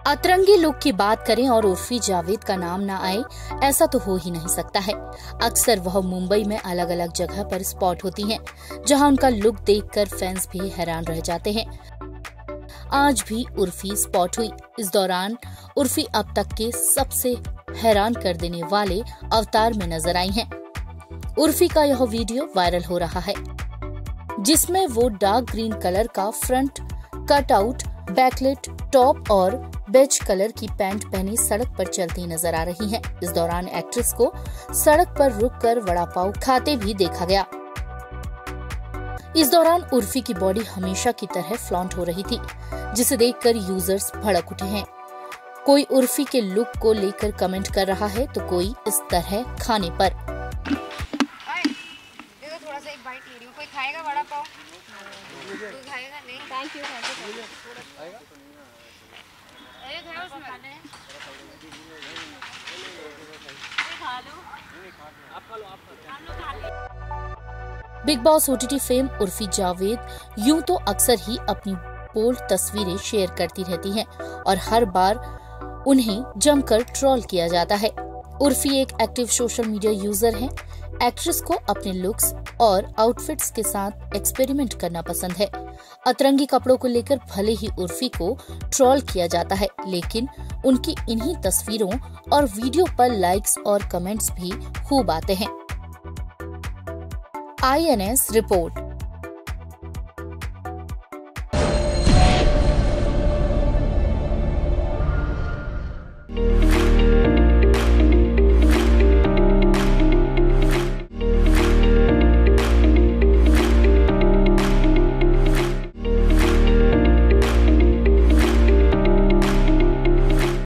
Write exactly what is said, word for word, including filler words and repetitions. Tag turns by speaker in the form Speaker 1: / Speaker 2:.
Speaker 1: अतरंगी लुक की बात करें और उर्फी जावेद का नाम ना आए, ऐसा तो हो ही नहीं सकता है। अक्सर वह मुंबई में अलग अलग जगह पर स्पॉट होती हैं, जहां उनका लुक देखकर फैंस भी हैरान रह जाते हैं। आज भी उर्फी स्पॉट हुई। इस दौरान उर्फी अब तक के सबसे हैरान कर देने वाले अवतार में नजर आई हैं। उर्फी का यह वीडियो वायरल हो रहा है, जिसमें वो डार्क ग्रीन कलर का फ्रंट कट आउट, बैकलेट टॉप और बेज कलर की पैंट पहनी सड़क पर चलती नजर आ रही हैं। इस दौरान एक्ट्रेस को सड़क पर रुककर वड़ा पाव खाते भी देखा गया। इस दौरान उर्फी की बॉडी हमेशा की तरह फ्लॉन्ट हो रही थी, जिसे देखकर यूजर्स भड़क उठे हैं। कोई उर्फी के लुक को लेकर कमेंट कर रहा है, तो कोई इस तरह खाने पर।
Speaker 2: थोड़ा सा एक बाइट ले रही हूं, कोई खाएगा वड़ा पाव? कोई खाएगा? नहीं, थैंक यू थैंक यू खाएगा? अरे खाओ उसमें खा ले, खा लो, आप खा लो, आप खा लो।
Speaker 1: Bigg Boss OTT fame Urfi Javed यूं तो अक्सर ही अपनी बोल्ड तस्वीरें शेयर करती रहती हैं और हर बार उन्हें जमकर ट्रोल किया जाता है। उर्फी एक एक्टिव सोशल मीडिया यूजर हैं। एक्ट्रेस को अपने लुक्स और आउटफिट्स के साथ एक्सपेरिमेंट करना पसंद है। अतरंगी कपड़ों को लेकर भले ही उर्फी को ट्रोल किया जाता है, लेकिन उनकी इन्हीं तस्वीरों और वीडियो पर लाइक्स और कमेंट्स भी खूब आते हैं। I N S report.